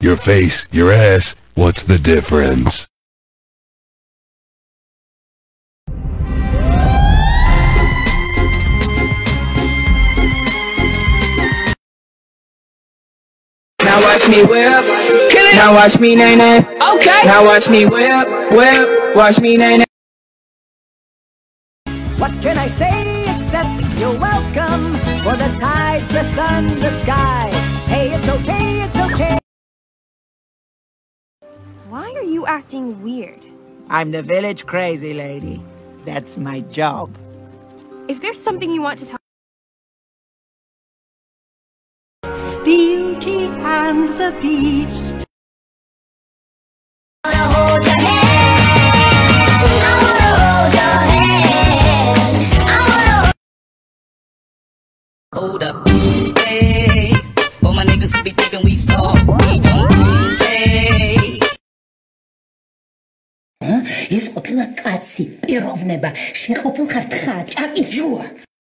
Your face, your ass, what's the difference? Now watch me whip, kill it. Now watch me nay nay. Okay. Now watch me whip, whip. Watch me nay nay. What can I say except you're welcome? For the tides, the sun, the sky. Hey, it's okay, it's okay. Why are you acting weird? I'm the village crazy lady. That's my job. If there's something you want to tell Beauty and the Beast. I wanna hold your hand. I wanna hold your hand. I wanna hold up. Hey, all my niggas be thinking we soft. We don't play. ის ყოფილა კაცი, პიროვნება, შეყოფილ ხარ თხა, ჭაკი ჯუა.